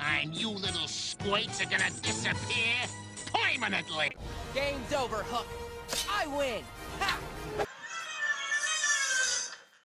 time you little squates are gonna disappear permanently. Game's over, Hook. I win. Ha!